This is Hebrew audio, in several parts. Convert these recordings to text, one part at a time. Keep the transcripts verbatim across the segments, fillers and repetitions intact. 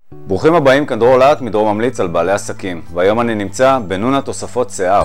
ברוכים הבאים, כאן דרור להט מדרור ממליץ על בעלי עסקים, והיום אני נמצא בנונה תוספות שיער.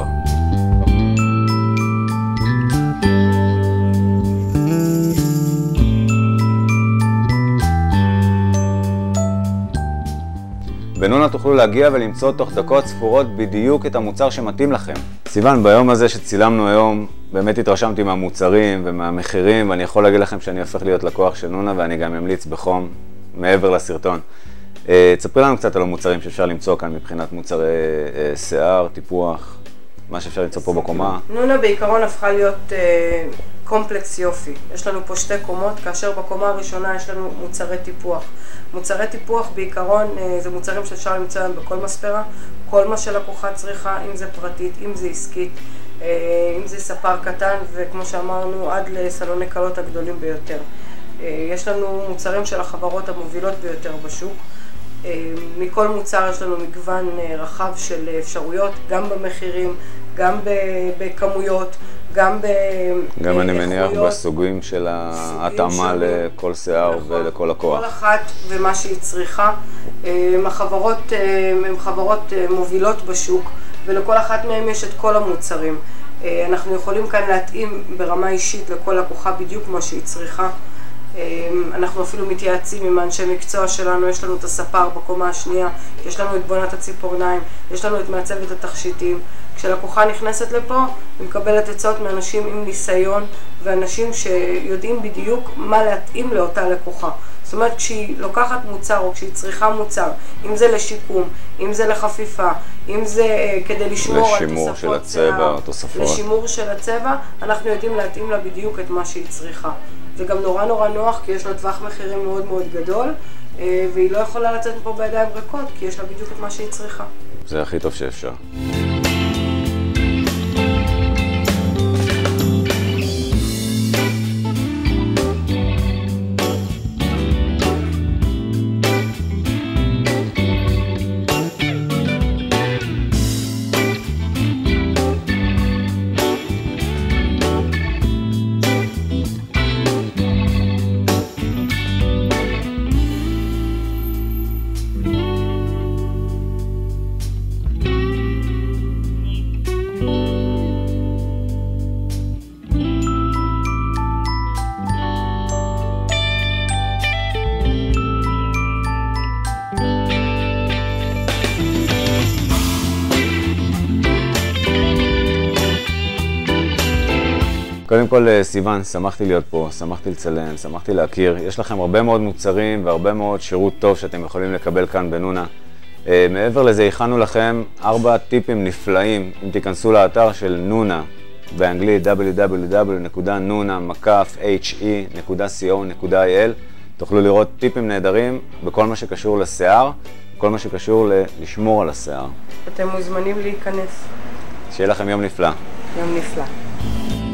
בנונה תוכלו להגיע ולמצוא תוך דקות ספורות בדיוק את המוצר שמתאים לכם. סיוון, ביום הזה שצילמנו היום, באמת התרשמתי מהמוצרים ומהמחירים, ואני יכול להגיד לכם שאני הופך להיות לקוח של נונה, ואני גם ממליץ בחום מעבר לסרטון. תספרי לנו קצת על המוצרים שאפשר למצוא כאן מבחינת מוצרי שיער, טיפוח, מה שאפשר למצוא פה בקומה. נונה בעיקרון הפכה להיות קומפלקס יופי. יש לנו פה שתי קומות, כאשר בקומה הראשונה יש לנו מוצרי טיפוח. מוצרי טיפוח בעיקרון זה מוצרים שאפשר למצוא היום בכל מספרה, כל מה שלקוחה צריכה, אם זה פרטית, אם זה עסקית, אם זה ספר קטן, וכמו שאמרנו עד לסלוני קלות הגדולים ביותר. יש לנו מוצרים של החברות המובילות ביותר בשוק. מכל מוצר יש לנו מגוון רחב של אפשרויות, גם במחירים, גם בכמויות, גם באיכויות. גם אני מניח בסוגים של ההתאמה לכל שיער ולכל לקוח. כל אחת ומה שהיא צריכה. החברות הן חברות מובילות בשוק, ולכל אחת מהן יש את כל המוצרים. אנחנו יכולים כאן להתאים ברמה אישית לכל לקוחה בדיוק מה שהיא צריכה. אנחנו אפילו מתייעצים עם אנשי מקצוע שלנו, יש לנו את הספר בקומה השנייה, יש לנו את בונת הציפורניים, יש לנו את מעצבת התכשיטים. כשלקוחה נכנסת לפה, היא מקבלת עצות מאנשים עם ניסיון ואנשים שיודעים בדיוק מה להתאים לאותה לקוחה. זאת אומרת, כשהיא לוקחת מוצר או כשהיא צריכה מוצר, אם זה לשיקום, אם זה לחפיפה, אם זה כדי לשמור על לשימור של הצבע, תוספות. לשימור של הצבע, אנחנו יודעים להתאים לה בדיוק את מה שהיא צריכה. זה גם נורא נורא נוח, כי יש לה טווח מחירים מאוד מאוד גדול, והיא לא יכולה לצאת פה בידיים ריקות, כי יש לה בדיוק את מה שהיא צריכה. זה הכי טוב שאפשר. קודם כל, סיוון, שמחתי להיות פה, שמחתי לצלם, שמחתי להכיר. יש לכם הרבה מאוד מוצרים והרבה מאוד שירות טוב שאתם יכולים לקבל כאן בנונה. מעבר לזה, הכנו לכם ארבע טיפים נפלאים אם תיכנסו לאתר של נונה, באנגלית דאבליו דאבליו דאבליו נקודה נונה מקף אייץ' אי נקודה סי או נקודה איי אל. תוכלו לראות טיפים נהדרים בכל מה שקשור לשיער, בכל מה שקשור לשמור על השיער. אתם מוזמנים להיכנס. שיהיה לכם יום נפלא. יום נפלא.